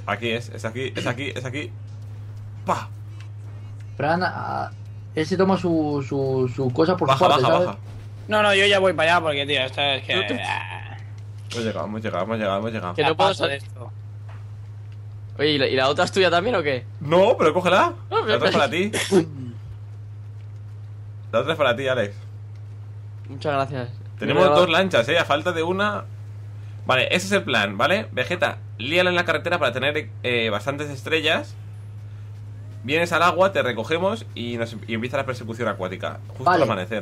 Aquí es aquí, es aquí, es aquí. ¡Pah! Fran, él se toma su cosa por su Baja, parte, baja, ¿sabes? baja. No, yo ya voy para allá porque, tío, esto es que. Hemos llegado, hemos llegado, hemos llegado, hemos llegado. Que no Ya puedo paso de salir. esto. Oye, ¿y la otra es tuya también o qué? No, pero cógela. No, La otra es para ti. La otra es para ti, Alex. Muchas gracias. Tenemos Me voy a- dos lanchas, a falta de una. Vale, ese es el plan, ¿vale? Vegeta, líala en la carretera para tener bastantes estrellas. Vienes al agua, te recogemos y empieza la persecución acuática. Justo al amanecer.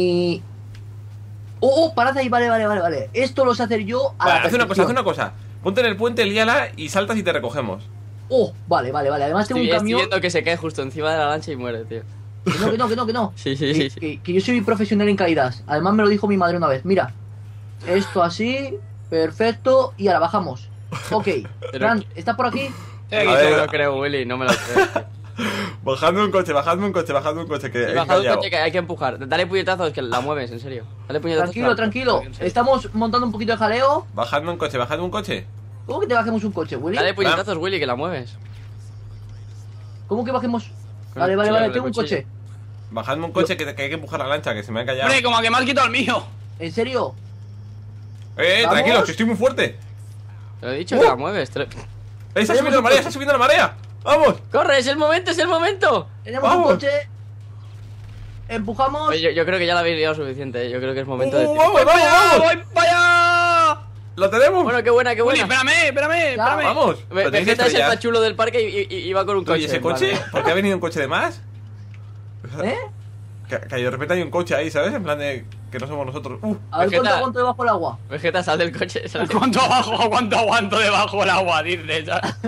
Parad ahí, vale. Esto lo sé hacer yo a Vale, la haz una cosa, perfección. haz una cosa. Ponte en el puente, líala y saltas y te recogemos. Vale. Además tengo un Estoy camión. viendo que se cae justo encima de la lancha y muere, tío. Que no. Sí. Que yo soy profesional en caídas. Además me lo dijo mi madre una vez. Mira, esto así, perfecto. Y ahora bajamos. Ok. Fran, ¿estás por aquí? Estoy aquí, A ver, No me lo creo, Willy, no me lo creo. tío. Bajadme un coche, que Y he bajado el callado. coche que hay que empujar. Dale puñetazos que la mueves, en serio. Dale puñetazos. Tranquilo. En serio. Estamos montando un poquito de jaleo. Bajadme un coche, bajadme un coche. ¿Cómo que te bajemos un coche, Willy? Dale puñetazos, Willy, que la mueves. ¿Cómo que bajemos? Con el Vale, cuchillo, tengo un cuchillo. coche. Bajadme un coche que hay que empujar la lancha, que se me ha callado. Hombre, como que me has quitado el mío. ¿En serio? ¿Vamos? Tranquilo, que estoy muy fuerte. Te lo he dicho que la mueves. Está subiendo la marea, está subiendo la marea. ¡Vamos! ¡Corre! ¡Es el momento, es el momento! Tenemos Vamos. un coche. Empujamos. Oye, yo creo que ya la habéis liado suficiente. Yo creo que es momento de. ¡Vamos! ¡Voy para allá! ¡Lo tenemos! Bueno, qué buena, qué Willy, buena. espérame. ¡Vamos! Lo tenéis que Vegeta es el estrellar. pachulo del parque y va con un coche. Oye, ¿ese coche? vale. ¿Por qué ha venido un coche de más? ¿Eh? Que de repente hay un coche ahí, ¿sabes? En plan de que no somos nosotros. A ver Vegeta. cuánto aguanto debajo del agua. Vegeta, sal del coche. Sal del... ¿Cuánto aguanto debajo del agua? Dices.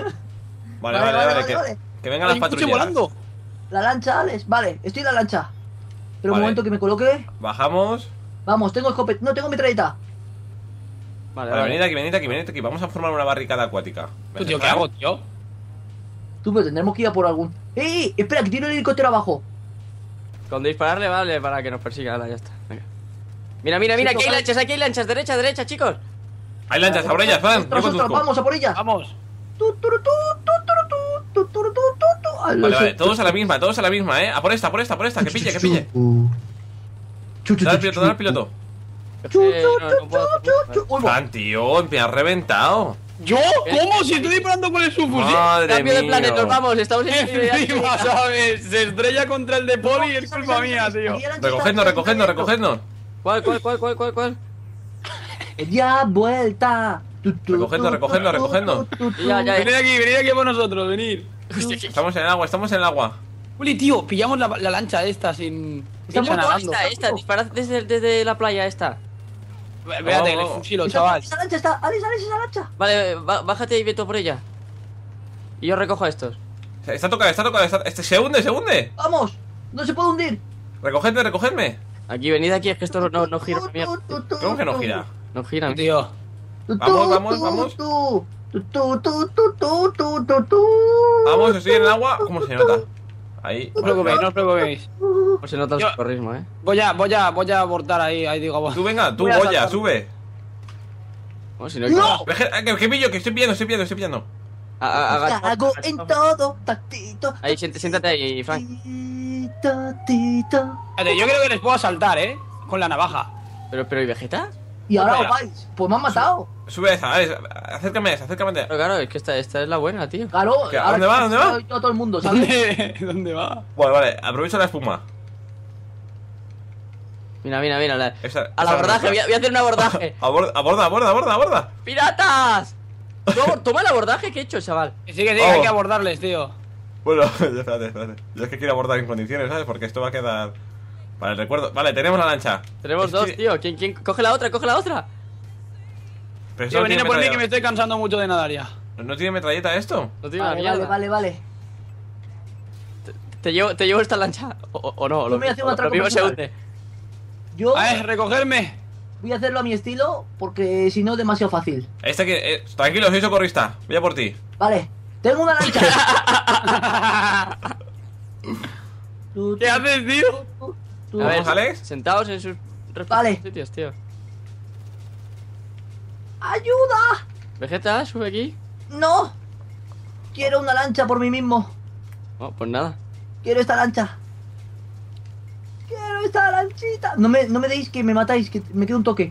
Vale. Que vengan las Hay un coche patrullas. volando. La lancha, Alex. Vale, estoy en la lancha. Pero un Vale. momento que me coloque. Bajamos. Vamos, tengo escopeta. No, tengo metralleta. Vale, Vale, vale. venid aquí. Vamos a formar una barricada acuática. Tú, tío, ¿qué hago, tío? Tú, pero tendremos que ir a por algún. ¡Ey! Espera, que tiro el helicóptero abajo. Con dispararle vale para que nos persiga. Ahora ya está. Venga. Mira, Sí, aquí hay lanchas. Derecha, chicos. Hay lanchas, a por ellas, Fran. Yo Ostras, conduzco. vamos a por ella. Vamos. Vale, todos a la misma, A por esta, que pille. Dale al piloto. No puedo hacer mucho. Fran, tío, me has reventado. ¿Yo? ¿Cómo? Si estoy disparando con el subfusil. Madre Cambio de mía. planes, nos vamos. Estamos en Encima, ¿sabes? Se estrella contra el de Poli y es culpa mía, tío. Recogednos. ¿Cuál? Ya vuelta. Recogednos. Ya. Venid aquí por nosotros, venid. Hostia, Estamos en el agua. Uli, tío, pillamos la lancha esta sin. Estamos sin nadando. esta, disparad desde la playa esta. Espérate, que le fusilo, chaval. Esa lancha está. Alex, esa lancha. Vale, bájate y ve tú por ella. Y yo recojo a estos. Está tocada. Se hunde. Vamos. No se puede hundir. Recogedme. Aquí, venid aquí, es que esto no gira. Mierda. ¿Cómo que no gira? No gira. Tío. Vamos. Vamos, estoy en el agua. ¿Cómo se nota? Ahí. No os preocupéis. No se nota el Yo- socorrismo, Voy a abortar ahí digo. Tú venga, tú, Voy a Goya, saltar. sube. Bueno, si no, ¡No! Que pillo, que estoy pillando. Cago en todo. Tactito. Ahí, siéntate ahí, Frank. Tito. Espérate, yo creo que les puedo asaltar, con la navaja. Pero, ¿y Vegeta? Y ahora Espera. os vais. Pues me han matado. Sube esa, acércame a esa. Pero claro, es que esta es la buena, tío. Claro. ¿Qué? ¿A ahora dónde va? ¿Dónde va? A todo el mundo, ¿sabes? ¿Dónde va? Vale, aprovecho la espuma. Mira. Esa Al abordaje, voy a hacer un abordaje. Aborda. ¡Piratas! Toma el abordaje que he hecho, chaval. Que sí, hay Vamos. que abordarles, tío. Bueno, espérate. Yo es que quiero abordar en condiciones, ¿sabes? Porque esto va a quedar para el recuerdo. Vale, tenemos la lancha. Tenemos Es dos, que- tío. ¿Quién? Coge la otra. Pero eso Tío, no venid tiene por mí que me metralleta. estoy cansando mucho de nadar ya. ¿No tiene metralleta esto? No tiene una mierda. Vale. Te llevo esta lancha. O no, Yo me voy a hacer un lo atraco mismo se personal. hunde. Yo A ver, recogerme. voy a hacerlo a mi estilo porque si no es demasiado fácil. Tranquilo, soy socorrista. Voy a por ti. Vale. Tengo una lancha. ¿Qué haces, tío? A ver, ¿Vamos, Alex? sentados en sus Vale. respectivos sitios, tío. ¡Ayuda! Vegeta, sube aquí. ¡No! Quiero una lancha por mí mismo. Oh, pues nada. Quiero esta lancha. Quiero esta lanchita. No me deis que me matáis, que me queda un toque.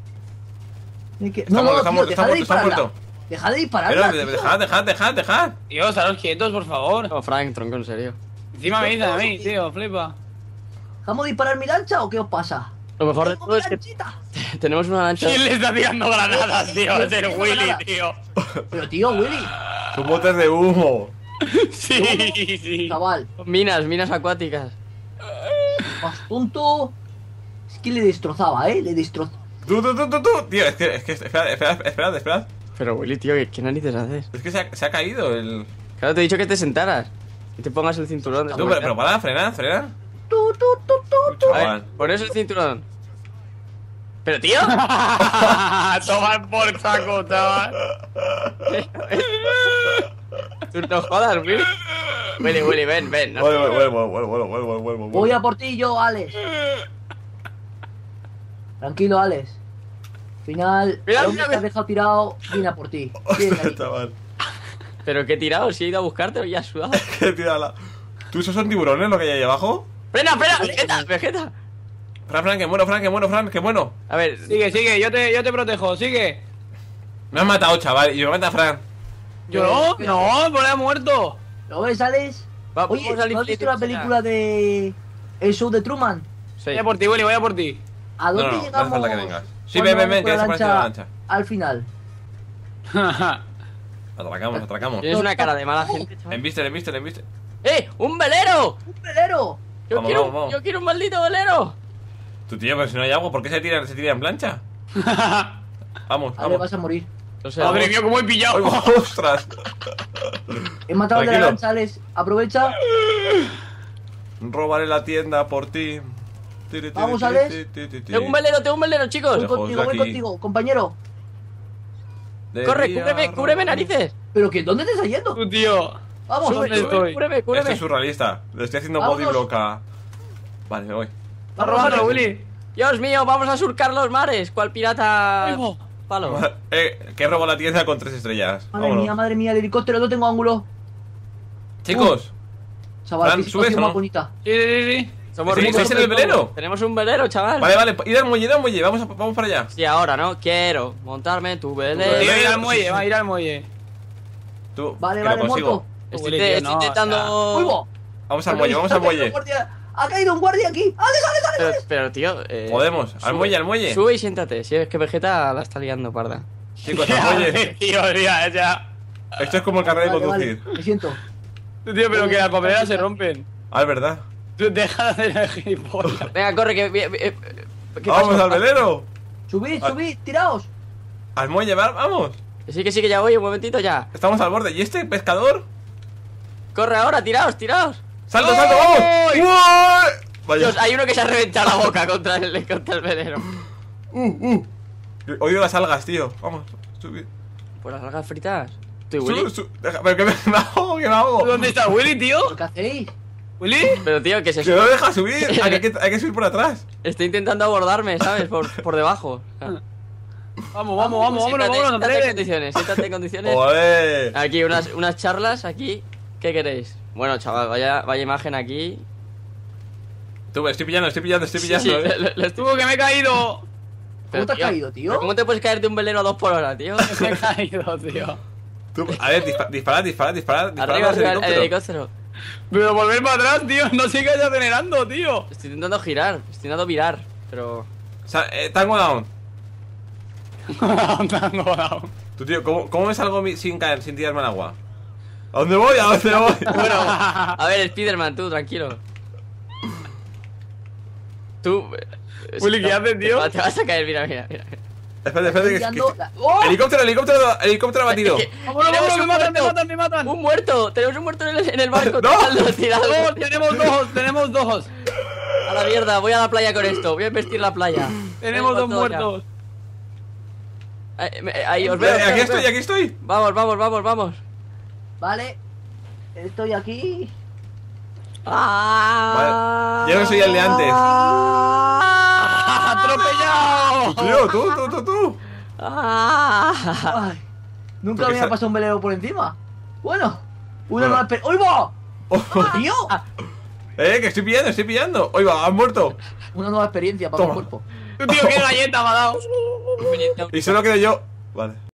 Está muerto, está muerto, está muerto, está muerto. Dejad de dispararla. Pero tío. dejad. Tío, estaros quietos, por favor. No, Frank, tronco, en serio. Encima me dicen a mí, tío, flipa. ¿Dejamos disparar mi lancha o qué os pasa? Lo mejor de Tengo todo mi es que lanchita. tenemos una lancha. ¿Quién le está tirando granadas, tío? Es el Tengo Willy, granadas. tío. Pero tío, Willy, Son botes de humo. Sí, sí. chaval, Minas acuáticas. más tonto. Es que le destrozaba, le destrozaba. Tú. Tío, es que, esperad. Pero Willy, tío, ¿qué narices haces? Es que se ha caído el... Claro, te he dicho que te sentaras. Y te pongas el cinturón de Tú, pero para, frena. Tú. A ver, Chaval. pones el cinturón. Pero tío. Tomar por saco, chaval. Tú no jodas, Willy. Willy, ven. No. Vuelvo. Voy a por ti yo, Alex. Tranquilo, Alex. Al final, Mira, el hombre mira, que has dejado tirado viene a por ti. Viene ahí. Chaval. Pero qué tirado, si he ido a buscarte y has sudado. Qué tirada. ¿Tú esos son tiburones lo que hay ahí abajo? ¡Frena, Vegeta! Fran, que muero. A ver, Sigue, yo te protejo, sigue. Me han matado, chaval, y me mata Fran. ¿Yo no, por ahí ha muerto. ¿Lo ves, Alex? Oye, vamos al ¿no has visto infinito, la película de... El show de Truman? Sí. Voy a por ti, Willy, voy a por ti. ¿A dónde No hace llegamos? falta que vengas. Sí, cuando ven, vamos que con se parece a la lancha. Al final. Atracamos. Tienes una cara de mala gente, chaval. Embiste. ¡Un velero! ¡Un velero! Vamos. Yo quiero un maldito velero. Tu tío, pero si no hay agua, ¿por qué se tira en plancha? Vamos. Ahora vas a morir. O sea, Madre mía, cómo he pillado. Ay, ¡ostras! He matado al de la Tranquilo. lancha, Alex. Aprovecha. Robaré la tienda por ti. Vamos, Alex. tengo un velero, chicos. Lejos Voy de aquí. contigo, compañero. Corre, cúbreme narices. ¿Pero qué? ¿Dónde te estás yendo? Tu tío. Vamos, ¿Dónde sube. estoy? Cúbreme. Esto es surrealista. Le estoy haciendo Vámonos. body block a... Vale, me voy. Está robando, Willy. Dios mío, vamos a surcar los mares. ¿Cuál pirata? Oigo. Palo. Que robo la tienda con 3 estrellas. Vámonos. Madre mía, el helicóptero no tengo ángulo. Chicos, Chaval, Fran, qué ¿subes situación o no? más bonita. Sí. Somos ¿Sí? ricos. ¿Estáis en el velero? Tenemos un velero, chaval. Vale, id al muelle, vamos para allá. Sí, ahora, ¿no? Quiero montarme en tu velero. Tío, ir al muelle, va a ir al muelle. Tú, Vale, que vale, lo consigo. muerto. Estoy, Willy, tío, estoy no, intentando. ¡Uy, bo! Vamos al muelle. Ha caído un guardia aquí. ¡Alex! Pero, tío. Podemos, al muelle. Sube y siéntate. Si es que Vegeta la está liando, parda. Chicos, al muelle. Tío, ya. Esto es como el carnet de Vale, conducir. vale, me siento. Tío, pero que las papeleras se rompen. Ah, es verdad. Tú deja de hacer el gilipollas. Venga, corre, ¿qué Vamos pasa? al velero. Subid, Ah. tiraos. Al muelle, vamos. Que sí, que ya voy, un momentito ya. Estamos al borde. ¿Y este pescador? Corre ahora, tiraos. ¡Salto, vamos! ¡Uy! Vaya. Dios, hay uno que se ha reventado la boca contra el velero. Odio las algas, tío. Vamos, subir. Pues las algas fritas. ¿Tú y Willy? Pero que me ahogo. ¿Dónde está Willy, tío? ¿Qué hacéis? ¿Willy? Pero tío, que se Que no deja subir. Hay que subir por atrás. Estoy intentando abordarme, ¿sabes? Por debajo. Vámonos, Siéntate en condiciones. ¡Ole! Aquí unas charlas, aquí. ¿Qué queréis? Bueno, chaval, vaya imagen aquí. Tú, estoy pillando. Sí, ¿eh? lo estoy... Tú, que me he caído. ¿Cómo te has caído, tío? ¿pero ¿Cómo te puedes caer de un velero a 2 por hora, tío? Me he caído, tío. Tú, a ver, dispara. Arriba, al el helicóptero. Pero volver para atrás, tío. No sigas acelerando, tío. Estoy intentando girar, estoy intentando virar, pero... Tango down. Tango down. Tú, tío, ¿cómo me salgo sin caer, sin tirarme al agua? ¿A dónde voy? Bueno, a ver, Spiderman, tú, tranquilo. Tú... Willy, ¿qué haces, tío? Te vas a caer, mira. Espérate, que... ¡Oh! Helicóptero abatido. Vámonos, Tenemos un me matan. ¡Un muerto! Tenemos un muerto en el barco. ¡No! Tiradlo. Tenemos dos. A la mierda, voy a la playa con esto. Voy a investir la playa. Tenemos dos todo ya. muertos. Ahí, os veo. Aquí estoy. Vamos. Vale. Estoy aquí. Ah. Vale, yo no soy el de antes. ¡Atropellado! Tío, tú. Ah. Ay, nunca Porque me había pasado un velero por encima. Bueno, Una nueva experiencia. ¡Uy, va! ¡Tío! Que estoy pillando. Oye, va, has muerto. Una nueva experiencia para mi Toma. cuerpo. Tío, qué galleta me ha dado. Y solo quedo yo. Vale.